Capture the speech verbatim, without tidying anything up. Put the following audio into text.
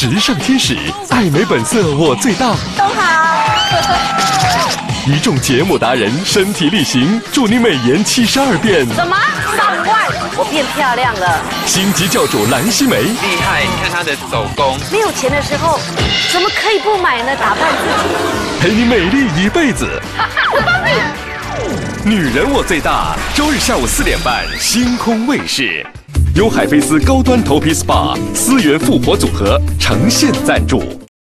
时尚天使，爱美本色，我最大。 都好。 一众节目达人身体力行，祝你美颜七十二变。 什么？上万？我变漂亮了。 星级教主蓝心湄， 厉害！你看她的手工。 没有钱的时候，怎么可以不买呢？打扮自己， 陪你美丽一辈子。 我帮你。 女人我最大，周日下午四点半，星空卫视，由海飞丝高端头皮 S P A 思源复活组合呈现赞助。